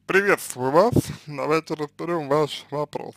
Приветствую вас. Давайте разберем ваш вопрос.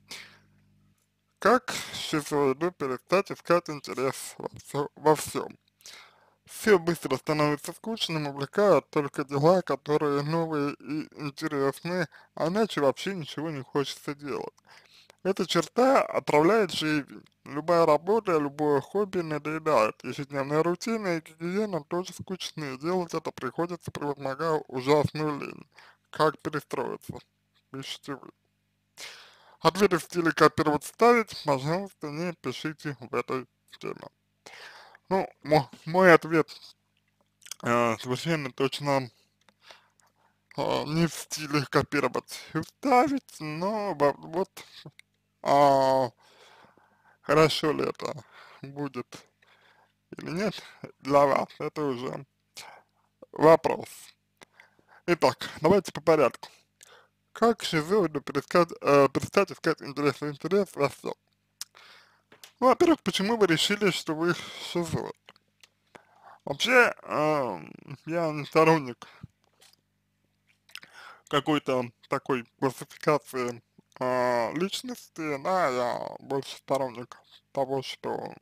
Как шизоиду перестать искать интерес во всем? Все быстро становится скучным, увлекают только дела, которые новые и интересные, а иначе вообще ничего не хочется делать. Эта черта отравляет жизнь. Любая работа, любое хобби надоедает. Ежедневная рутина и гигиена тоже скучные. Делать это приходится, превозмогая ужасную лень. Как перестроиться? Пишите вы. Ответы в стиле копировать ставить, пожалуйста, не пишите в этой теме. Ну, мой ответ совершенно точно не в стиле копировать и вставить, но вот а, хорошо ли это будет или нет для вас, это уже вопрос. Итак, давайте по порядку. Как шизоиду перестать искать интерес во всем? Ну, во-первых, почему вы решили, что вы шизоид? Вообще, я не сторонник какой-то такой классификации личности, да, я больше сторонник того, что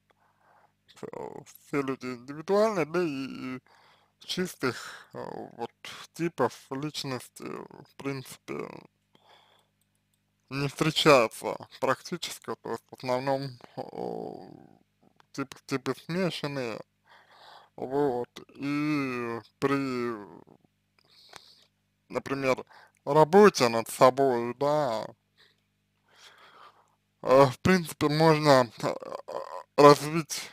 все люди индивидуальны, да и чистых вот типов личности, в принципе, не встречается практически, то есть в основном типы смешанные, вот, и при, например, работе над собой, да, в принципе, можно развить,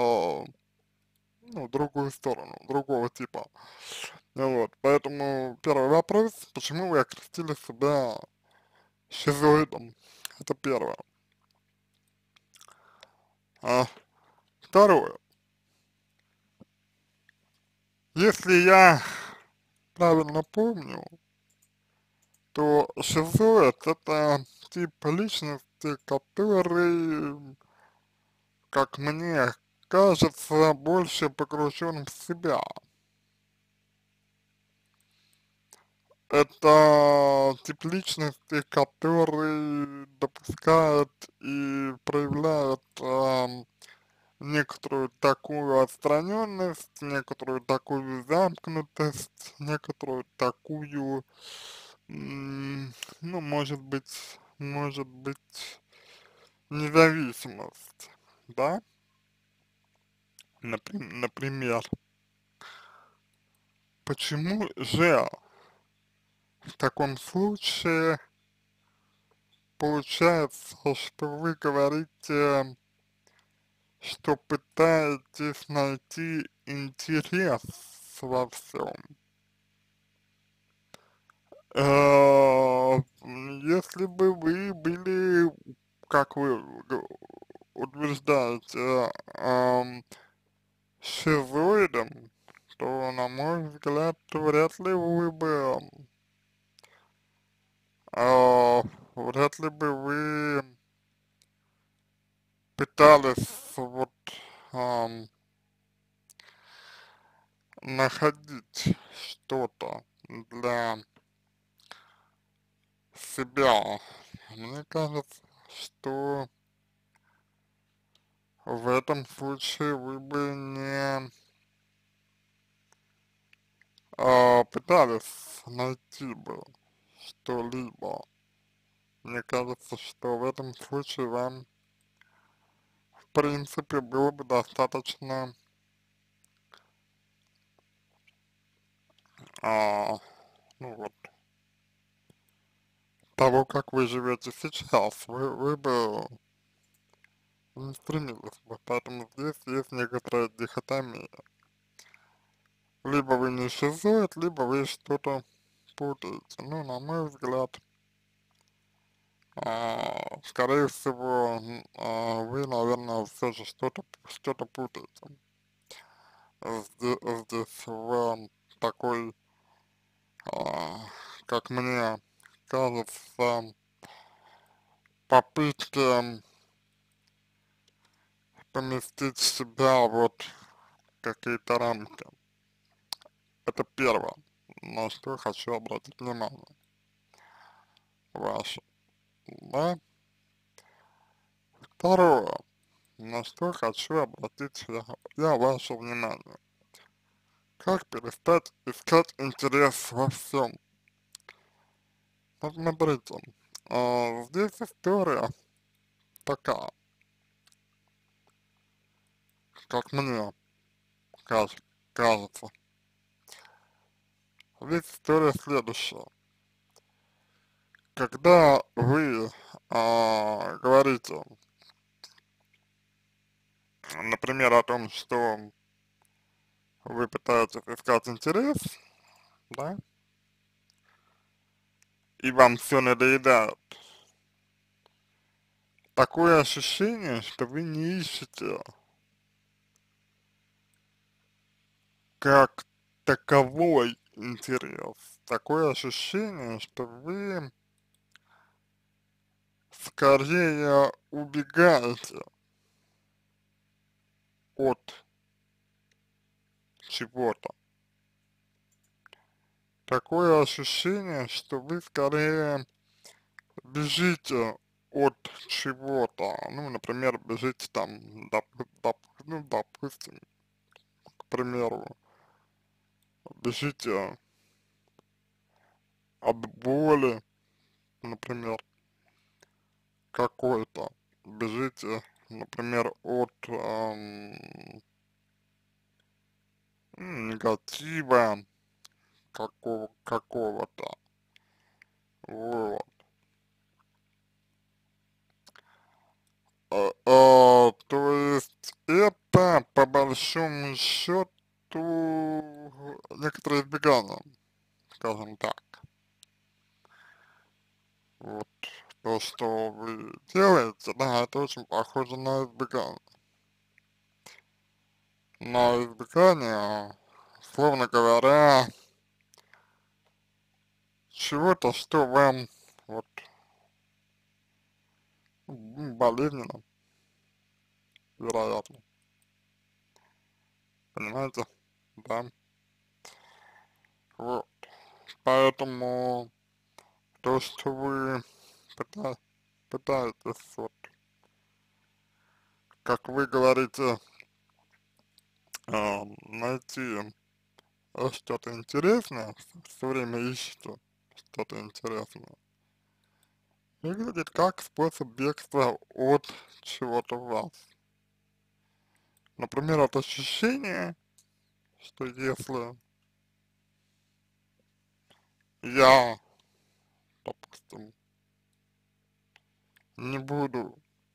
ну, другую сторону, другого типа. Вот, поэтому первый вопрос, почему вы окрестили себя шизоидом? Это первое. А второе, если я правильно помню, то шизоид это тип личности, который, как мне кажется, больше погружен в себя. Это тип личности, который допускает и проявляет некоторую такую отстраненность, некоторую такую замкнутость, некоторую такую, ну, может быть, независимость, да, например. Почему же в таком случае получается, что вы говорите, что пытаетесь найти интерес во всем? Если бы вы были, как вы утверждаете, шизоидом, то, на мой взгляд, вряд ли вы бы, вряд ли бы вы пытались вот ам, находить что-то для себя. Мне кажется, что в этом случае вы бы не пытались найти бы что-либо. Мне кажется, что в этом случае вам, в принципе, было бы достаточно а, ну вот, того, как вы живете сейчас. Вы бы не стремились бы. Поэтому здесь есть некоторая дихотомия. Либо вы не шизоид, либо вы что-то путаете. Ну, на мой взгляд, скорее всего, вы, наверное, все же что-то путаете. Здесь в такой, а, как мне кажется, попытке поместить себя вот в какие-то рамки. Это первое. на что хочу обратить внимание ваше, да. Второе, на что хочу обратить я ваше внимание. Как перестать искать интерес во всем? Посмотрите, здесь история такая, как мне кажется. Здесь история следующая. Когда вы говорите, например, о том, что вы пытаетесь искать интерес, да, и вам все надоедает, такое ощущение, что вы не ищете как таковой интерес. Такое ощущение, что вы скорее убегаете от чего-то. Такое ощущение, что вы скорее бежите от чего-то. Ну, например, бежите там, ну, допустим, к примеру, бежите от боли, например, какой-то. Бежите, например, от негатива какого-то. Вот. То есть это по большому счету некоторое избегание, скажем так. Вот то, что вы делаете, да, это очень похоже на избегание. На избегание, словно говоря, чего-то, что вам вот болезненно, вероятно. Понимаете? Да. Вот. Поэтому то, что вы пыта- пытаетесь, вот, как вы говорите, найти что-то интересное, все время ищете что-то интересное, выглядит как способ бегства от чего-то в вас. Например, от ощущения, что если я, допустим, не буду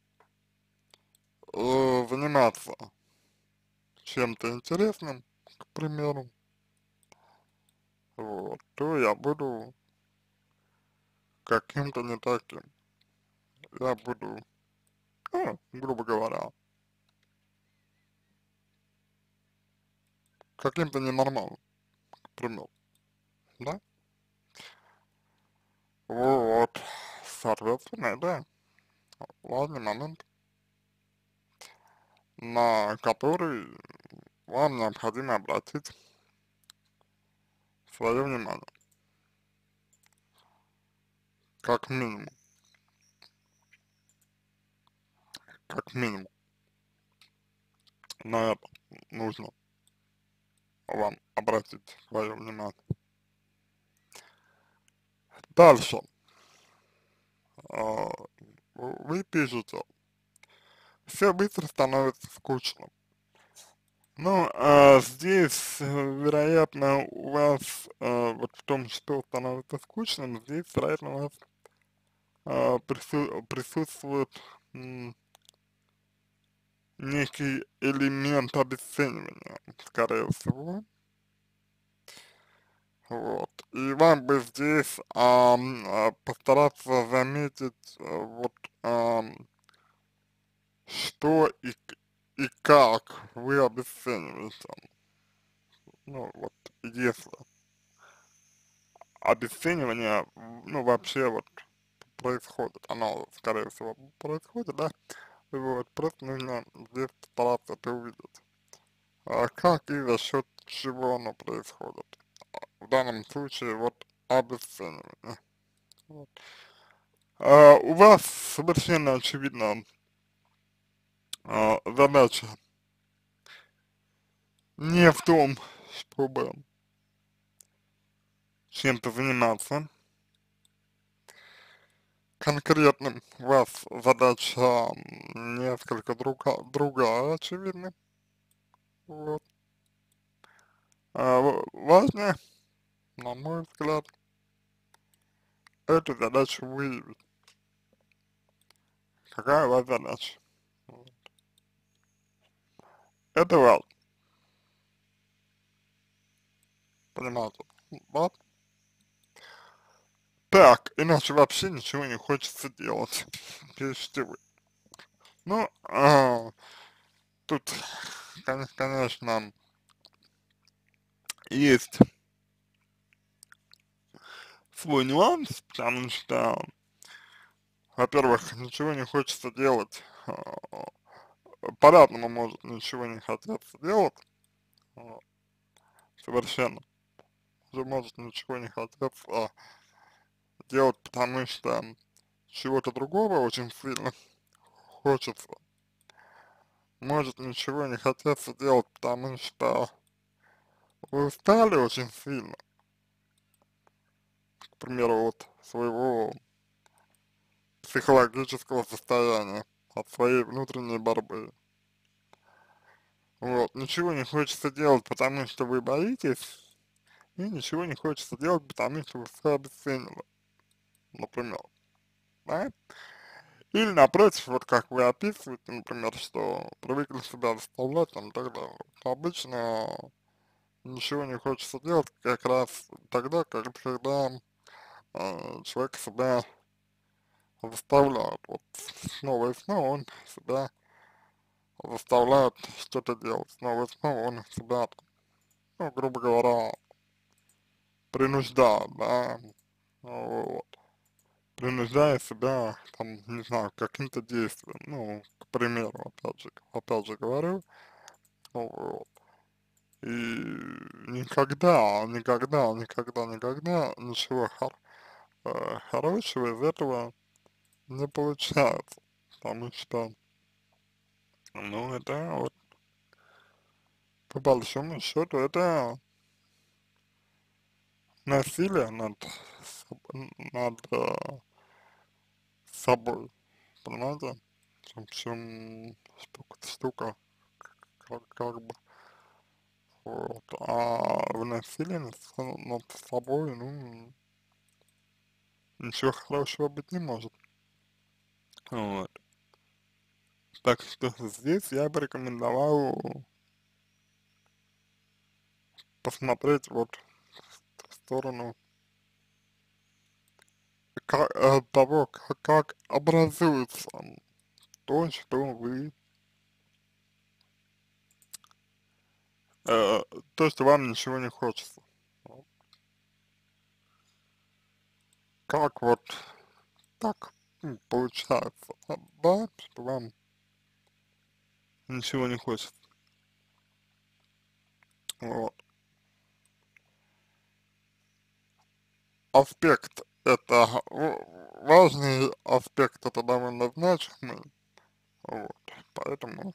заниматься чем-то интересным, к примеру, вот, то я буду каким-то не таким. Я буду, ну, грубо говоря, каким-то ненормальным, к примеру, да? Вот, соответственно, да, важный момент, на который вам необходимо обратить свое внимание, как минимум, как минимум, на это нужно вам обратить свое внимание. Дальше, а, вы пишете, все быстро становится скучно. Ну, здесь, вероятно, у вас, вот в том, что становится скучным, здесь, вероятно, у вас присутствует некий элемент обесценивания, скорее всего. Вот. И вам бы здесь постараться заметить, вот, что и как вы обесцениваете. Ну, вот, если обесценивание, ну, вообще вот происходит, оно, скорее всего, происходит, да, вот, просто нужно здесь постараться это увидеть. А как и за счет чего оно происходит? в данном случае вот обесценивание. Вот. У вас совершенно очевидно задача не в том, чтобы чем-то заниматься конкретным, у вас задача несколько другая, очевидно. Вот. Важно, на мой взгляд, эту задачу выявить. Какая у вас задача? Вот. Это важно, понимаете? Вот. Так, иначе вообще ничего не хочется делать. Пишите вы. Ну, тут, конечно, есть свой нюанс, потому что, во-первых, ничего не хочется делать, по-разному может ничего не хотеться делать, вот, совершенно. Уже может ничего не хотеться делать, потому что чего-то другого очень сильно хочется. Может ничего не хотеться делать, потому что вы устали очень сильно, к примеру, от своего психологического состояния, от своей внутренней борьбы. Вот, ничего не хочется делать, потому что вы боитесь, и ничего не хочется делать, потому что вы все обесценили, например, да? Или напротив, вот как вы описываете, например, что привыкли себя заставлять там и так далее. Вот обычно ничего не хочется делать как раз тогда, когда человек себя заставляет. Вот снова и снова он себя заставляет что-то делать. Снова и снова он себя, ну, грубо говоря, принуждает, да, вот. Принуждая себя, там, не знаю, к каким-то действиям, ну, к примеру, опять же говорю, вот. И никогда ничего хорошего из этого не получается, потому что, ну, это вот, по большому счету, это насилие над собой, понимаете? В общем, штука как бы, вот, а в насилии над собой, ну, ничего хорошего быть не может, вот. Так что здесь я бы рекомендовал посмотреть вот в сторону того, как образуется то, что вы, э, то, что вам ничего не хочется. Вот. Как вот так получается, да, что вам ничего не хочется. Вот. Аспект это важный аспект, это довольно значимый, вот, поэтому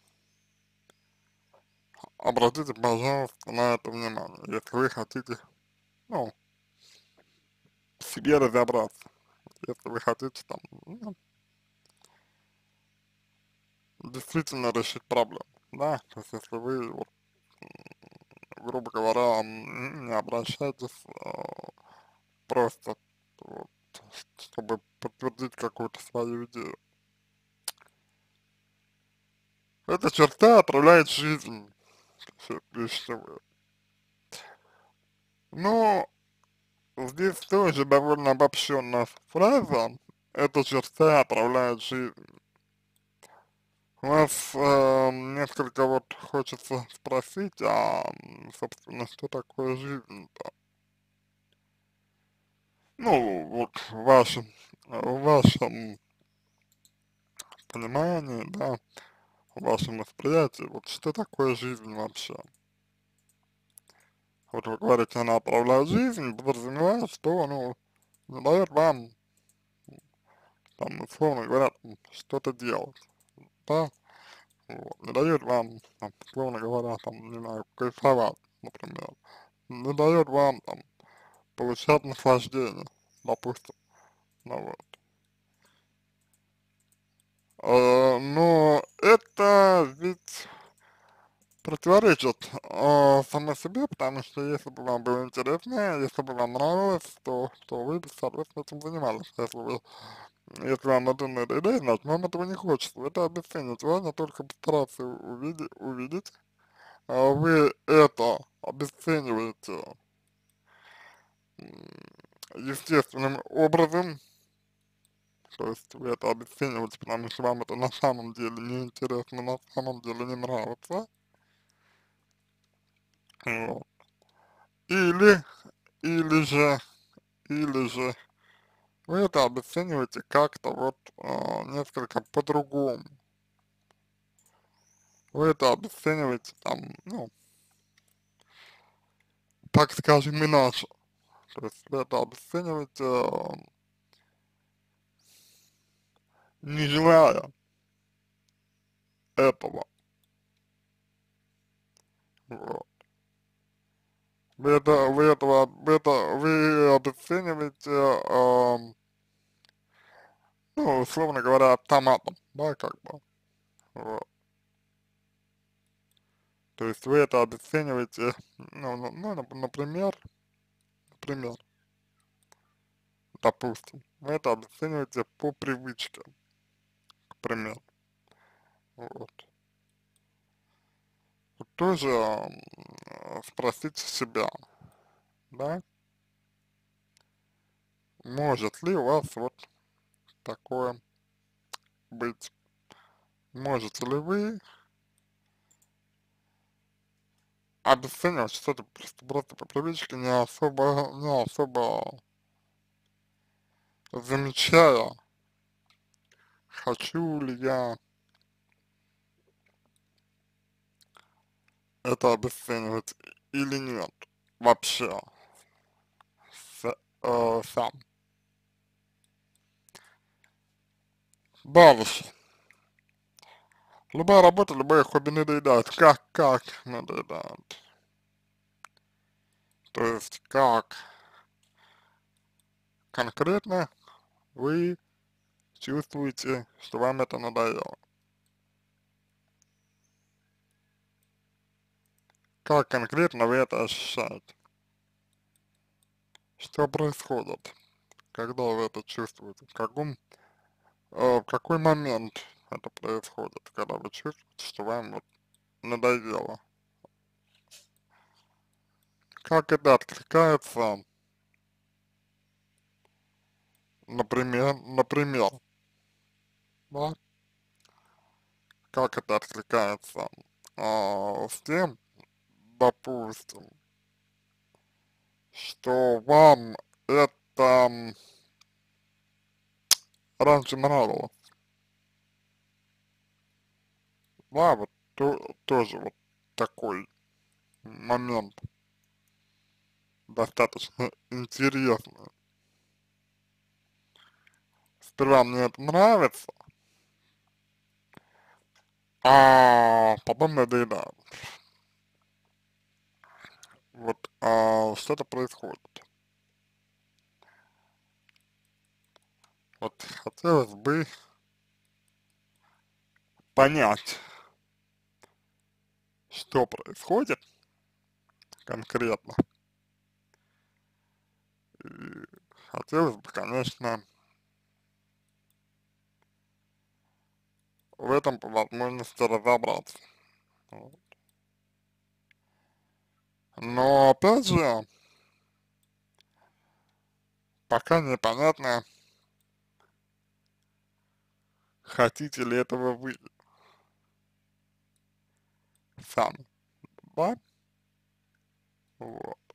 обратите, пожалуйста, на это внимание, если вы хотите, ну, в себе разобраться, если вы хотите там, ну, действительно решить проблему, да, то есть если вы, вот, грубо говоря, не обращайтесь просто, вот, чтобы подтвердить какую-то свою идею. Эта черта отравляет жизнь, пишите. Но здесь тоже довольно обобщенная фраза, эта черта отравляет жизнь. У нас несколько вот хочется спросить, собственно, что такое жизнь-то? Ну, вот в вашем понимании, да, в вашем восприятии, вот что такое жизнь вообще? Вот вы говорите, она отправляет жизнь, подразумевая, что, ну, не дает вам, там, условно говоря, что-то делать, да, вот, не дает вам, там, условно говоря, там, не знаю, кайфовать, например, не дает вам, там, получать наслаждение, допустим, ну вот. Но это ведь противоречит самой себе, потому что если бы вам было интересно, если бы вам нравилось, то вы бы, соответственно, этим занимались. Если вам это надоедает, значит, вам этого не хочется. Вы это обесцениваете. Важно только постараться увидеть. Вы это обесцениваете естественным образом, то есть вы это обесцениваете, потому что вам это на самом деле не интересно, на самом деле не нравится. Вот. Или, или же, или же вы это обесцениваете как-то вот несколько по-другому. Вы это обесцениваете там, ну, так скажем, иначе. То есть вы это обесцениваете, не желая этого. Вот. Вы обесцениваете, ну, условно говоря, автоматом, да, как бы. Вот. То есть вы это обесцениваете, например, допустим, вы это обесцениваете по привычке, к примеру. Вот. Вот тоже спросите себя, да, может ли у вас вот такое быть? Можете ли вы обесценивать что-то просто по привычке, не особо замечая, хочу ли я это обесценивать или нет вообще сам. Дальше. Любая работа, любое хобби надоедает. Как надоедает? То есть, как конкретно вы чувствуете, что вам это надоело? Как конкретно вы это ощущаете? Что происходит, когда вы это чувствуете? В какой момент это происходит, когда вы чувствуете, что вам вот надоело? Как это откликается, например, да? Как это откликается с тем, допустим, что вам это раньше нравилось, да, вот тоже вот такой момент достаточно интересный. Сперва мне это нравится, а потом надоедает. Вот что-то происходит. Вот хотелось бы понять, что происходит конкретно. И хотелось бы, конечно, в этом по возможности разобраться. Вот. Но опять же, пока непонятно, хотите ли этого вы сами, да? Вот.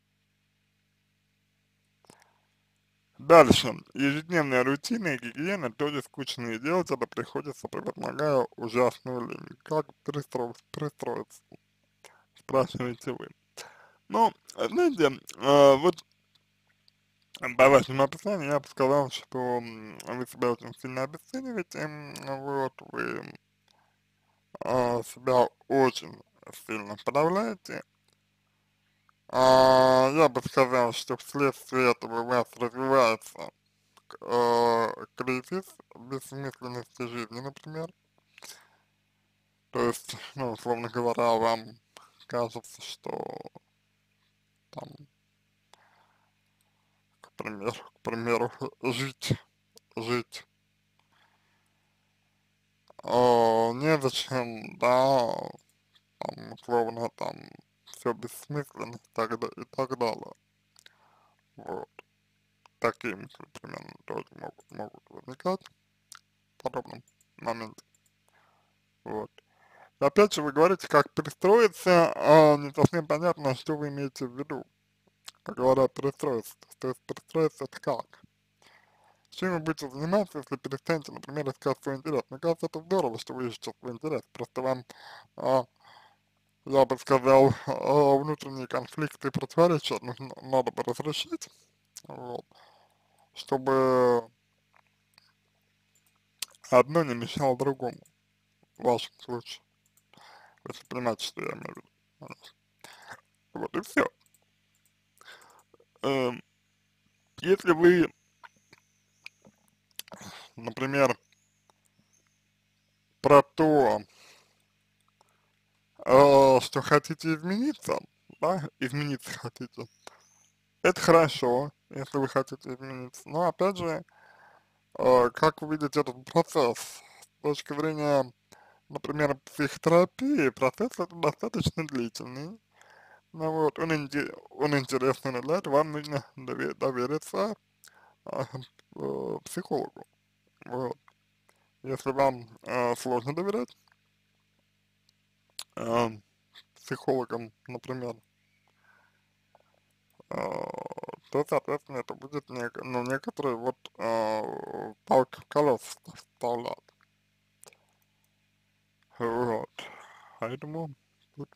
Дальше. Ежедневная рутина и гигиена тоже скучные делать, это приходится, превозмогая ужасную лень. Как пристроиться, спрашиваете вы. Ну, знаете, вот по вашему описанию я бы сказал, что вы себя очень сильно обесцениваете, вот, вы себя очень сильно подавляете. Я бы сказал, что вследствие этого у вас развивается кризис бессмысленности жизни, например. То есть, ну, условно говоря, вам кажется, что там, к примеру, жить незачем, да, там, условно, там, все бессмысленно и так далее. Вот. Такие мысли примерно тоже могут возникать в подобном моменте. Вот. И опять же, вы говорите, как перестроиться, не совсем понятно, что вы имеете в виду, как говорят перестроиться. То есть перестроиться это как? Чем вы будете заниматься, если перестанете, например, искать свой интерес? Мне кажется, это здорово, что вы ищете свой интерес. Просто вам, а, я бы сказал, внутренние конфликты и противоречия надо бы разрешить, вот, чтобы одно не мешало другому, в вашем случае, если понимаете, что я имею в виду. Вот и все. Если вы, например, про то, что хотите измениться, да, измениться хотите, это хорошо, если вы хотите измениться, но опять же, как вы видите этот процесс с точки зрения, например, психотерапии, процесс этот достаточно длительный, ну вот, он интересный, но для этого вам нужно довериться а, психологу, вот. Если вам сложно доверять э, психологам, например, то, соответственно, это будет ну, некоторые вот палки в колеса вставлять. Вот. Поэтому тут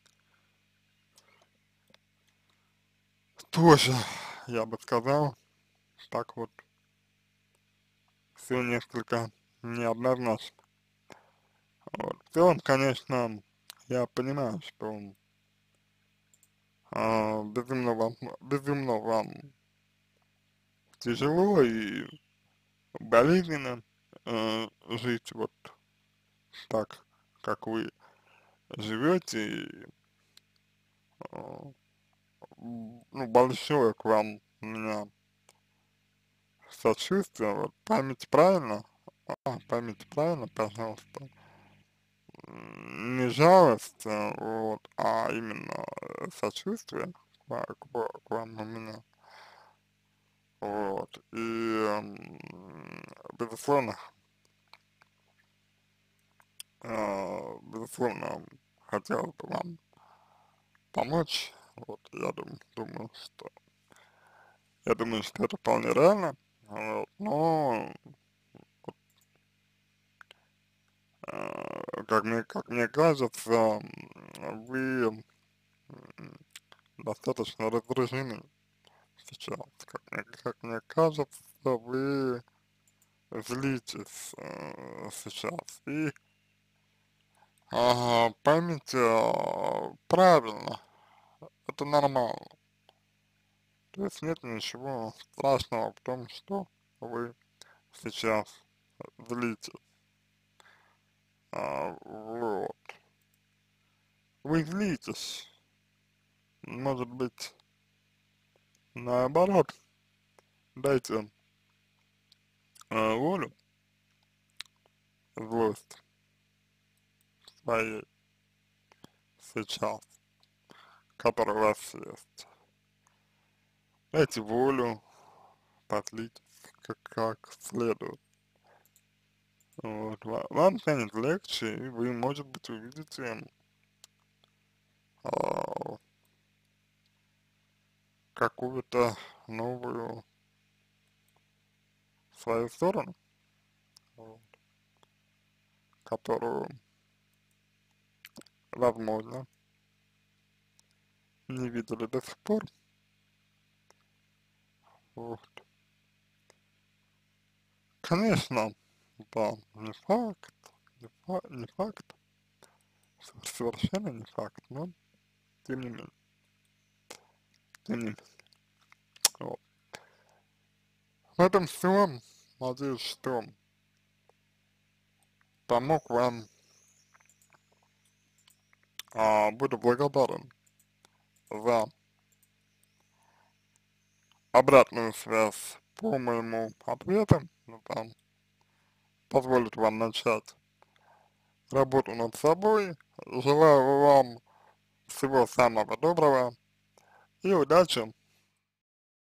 тоже, я бы сказал, так вот, все несколько неоднозначно. Вот. В целом, конечно, я понимаю, что безумно вам тяжело и болезненно жить вот так, как вы живете, и э, ну, большое к вам у меня сочувствие, вот, поймите правильно, пожалуйста, не жалость, вот, а именно сочувствие к вам у меня, вот, и, безусловно, безусловно, хотел бы вам помочь, вот, я думаю, что это вполне реально, вот, но как мне кажется, вы достаточно раздражены сейчас. Как мне кажется, вы злитесь сейчас. И поймите правильно, это нормально. То есть нет ничего страшного в том, что вы сейчас злитесь. Вот. Вы злитесь, может быть, наоборот, дайте волю злость своей сейчас, которая у вас есть. Дайте волю, позлитесь как следует. Вот. Вам станет легче, и вы, может быть, увидите а, какую-то новую свою сторону, вот, которую, возможно, не видели до сих пор. Вот. Конечно, да, не факт, не факт, совершенно не факт, но тем не менее, тем не менее, вот. В этом всем, надеюсь, что помог вам, буду благодарен за обратную связь по моему ответу, ну, там, позволит вам начать работу над собой. Желаю вам всего самого доброго и удачи